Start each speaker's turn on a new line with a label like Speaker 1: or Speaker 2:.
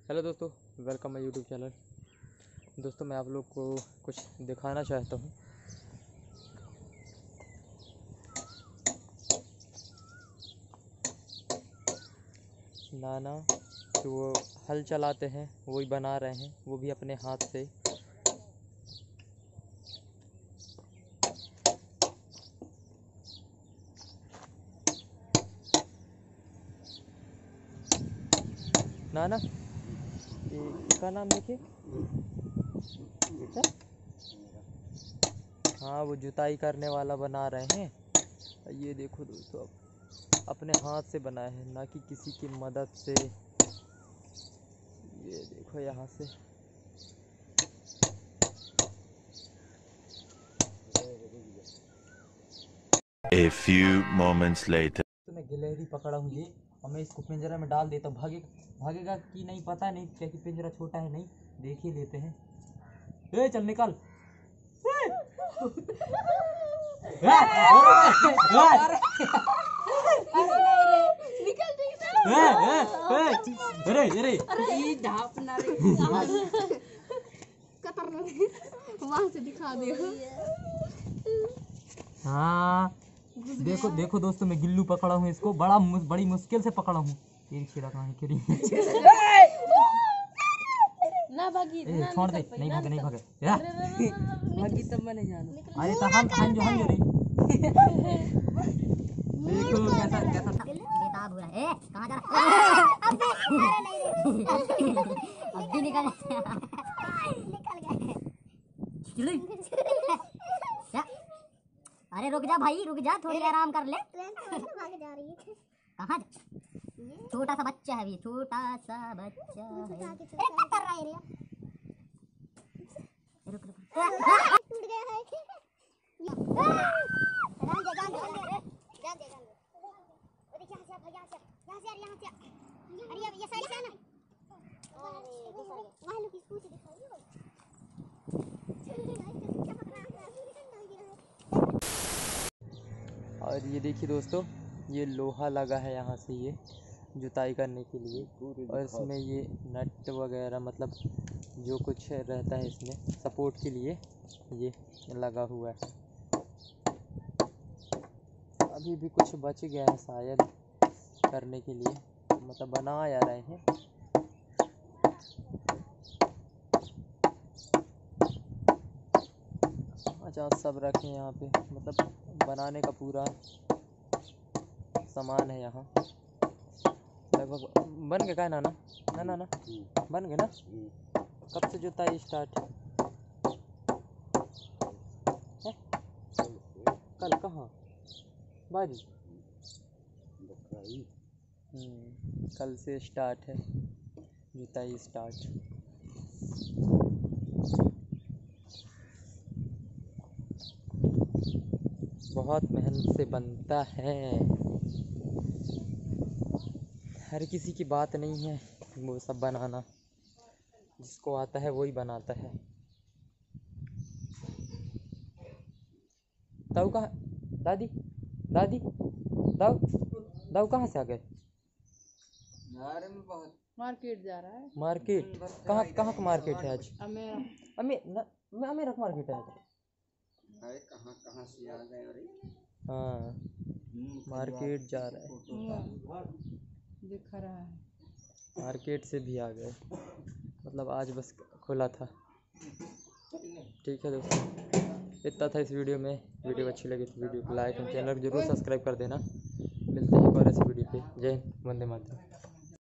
Speaker 1: Hello दोस्तों, welcome my YouTube channel. दोस्तों मैं आप लोग को कुछ दिखाना चाहता हूँ। नाना जो वो हल चलाते हैं वही बना रहे हैं, वो भी अपने हाथ से। नाना ये क्या नाम है के? हाँ, वो जुताई करने वाला बना रहे हैं। ये देखो दोस्तों, अपने हाथ से बनाए हैं, ना कि किसी की मदद से। ये देखो यहाँ से
Speaker 2: A few moments later.
Speaker 1: तो मैं गिलहरी पकड़ा हूँ ये, और मैं इसको पिंजरा में डाल देता हूँ। भागेगा कि नहीं पता नहीं, क्या कि पिंजरा छोटा है। नहीं, देख ही लेते हैं। ए चल निकल। अरे अरे
Speaker 3: वहाँ से दिखा दे।
Speaker 1: हाँ देखो देखो दोस्तों, मैं गिल्लू पकड़ा हूँ, इसको बड़ी मुश्किल से पकड़ा हूँ। एक छिड़ा कहाँ है
Speaker 3: ना भागी ना
Speaker 1: छोड़ दे। नहीं भागे नहीं भागे
Speaker 3: भागी तब मैं नहीं जानू।
Speaker 1: अरे तो हम जो रे देखो कैसा कैसा
Speaker 4: बेताब हो रहा है। कहाँ जा रहा है? अब भी निकल गए। क्या? अरे रुक जा भाई, रुक जा, थोड़ी आराम कर ले। भाग जा रही है। कहाँ? छोटा सा बच्चा है, ये छोटा सा बच्चा है। कर रहा है रे। रुक रुक टूट गया है। जान दे जान दे जान दे जान दे। वो देखिए यहाँ से यहाँ से। अरे ये साइड से है ना। वहाँ लोग इसको से दिखाइए।
Speaker 1: और ये देखिए दोस्तों, ये लोहा लगा है यहाँ से, ये जुताई करने के लिए। और इसमें ये नट वगैरह, मतलब जो कुछ रहता है इसमें सपोर्ट के लिए, ये लगा हुआ है। अभी भी कुछ बच गया है शायद करने के लिए, मतलब बना आ रहे हैं। अच्छा, सब रखे यहाँ पे, मतलब बनाने का पूरा सामान है यहाँ। लगभग बन गया क्या नाना? ना नाना बन गया ना? कब से जुताई स्टार्ट है? कल कहाँ बाजी? कल से स्टार्ट है जुताई स्टार्ट। बहुत मेहनत से बनता है, हर किसी की बात नहीं है वो सब बनाना। जिसको आता है वही बनाता है। दाऊ कहाँ? दादी दादी दाऊ दाऊ कहाँ से आ गए?
Speaker 3: मार्केट जा रहा है।
Speaker 1: मार्केट? कहाँ कहाँ का मार्केट है आज?
Speaker 3: अमेरा
Speaker 1: मार्केट है आज।
Speaker 5: कहाँ से आ गए?
Speaker 1: हाँ, मार्केट जा रहा है।
Speaker 3: दिख रहा है।
Speaker 1: मार्केट से भी आ गए, मतलब आज बस खुला था। ठीक है दोस्तों, इतना था इस वीडियो में। वीडियो अच्छी लगी तो वीडियो को लाइक और चैनल को जरूर सब्सक्राइब कर देना। मिलते हैं एक और ऐसी वीडियो पे। जय हिंद, वंदे मातरम।